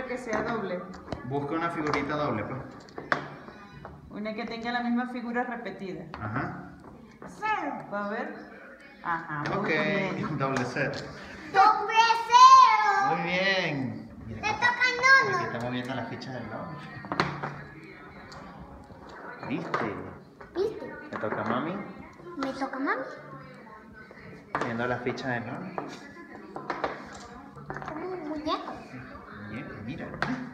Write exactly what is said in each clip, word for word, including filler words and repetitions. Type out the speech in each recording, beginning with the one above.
figura que sea doble. Busca una figurita doble, pues. Una que tenga la misma figura repetida. Ajá. Cero. ¿Va a ver? Ajá, muy Ok, bien. doble cero. Doble cero. Muy bien. Mira, Le aquí- toca a Nono. Aquí estamos viendo la ficha del lounge. ¿Viste? ¿Viste? ¿Le toca a mami? Me toca a mami. Viendo la ficha del lounge. Como un muñeco. Mira, mira.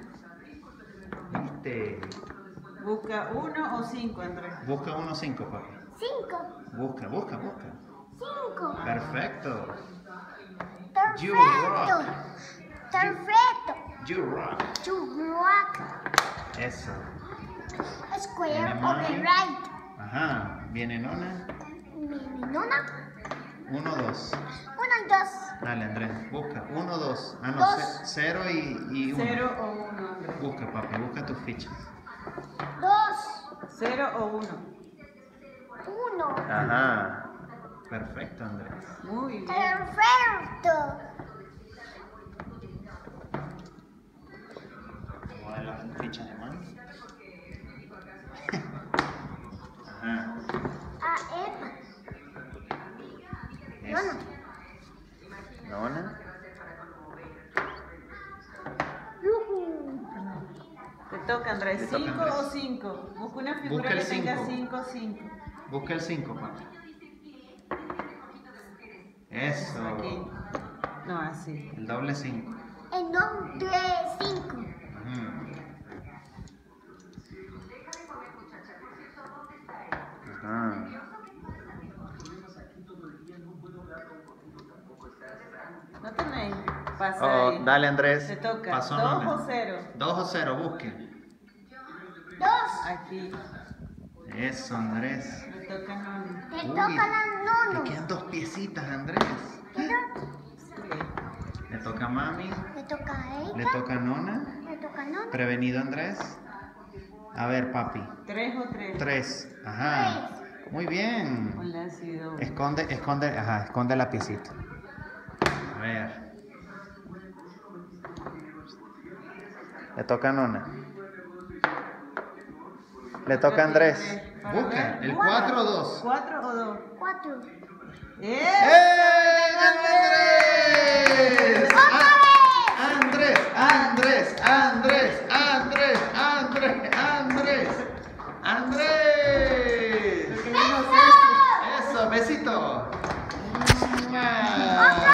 ¿Viste? Busca uno o cinco, Andrés. Busca uno cinco, papi. Cinco. Busca, busca, busca. Cinco. Perfecto. You Perfecto. rock. Perfecto. You rock. You rock. Eso. Square Viene on mami. the right. Ajá. Viene Nona. Mi nona. Uno, dos. Uno y dos. Dale, Andrés. Busca. Uno, dos. Ah, no. Dos. ce- Cero y, y uno. Cero o uno, Andrés. Busca, papi. Busca tus fichas. Dos. Cero o uno. Uno. Ajá. Perfecto, Andrés. Muy bien. Perfecto. Vamos a ver las fichas de mano. Ajá. A Emma. Eso. Nona. Nona. Yujú. Te toca, Andrés. Te toca, ¿Cinco Andrés. o cinco? Busca una figura Busca el que tenga cinco. cinco, cinco. Busca el cinco, papi. Eso. Aquí. No, así. El doble cinco. El nombre cinco. Ajá. ¿No tenéis? Pasa Oh, ahí. dale, Andrés. Te toca. Pasó ¿Dos Nona. o cero? Dos o cero, busque. Dos. Aquí. Eso, Andrés. Le toca a Nona. Le Uy, toca a la Te Nono. quedan dos piecitas, Andrés. Le toca a mami. Le toca a Le ella. toca a Nona. Le toca a Nona. Prevenido, Andrés. A ver, papi. ¿Tres o tres? Tres. Ajá. Muy bien. Hola, ha sido. Esconde, esconde, ajá, esconde la piecita. A ver. Le toca a Nona. Le toca a Andrés. Para Busca. ver. ¿El cuatro o dos? ¿Cuatro o dos? Cuatro. ¡Eh! ¡Eh! ¡Andrés! ¡Ah! ¡Andrés! ¡Andrés! ¡Andrés! ¡Andrés! ¡Andrés! ¡Andrés! ¡Andrés! Porque yo no sé si- Eso, besito.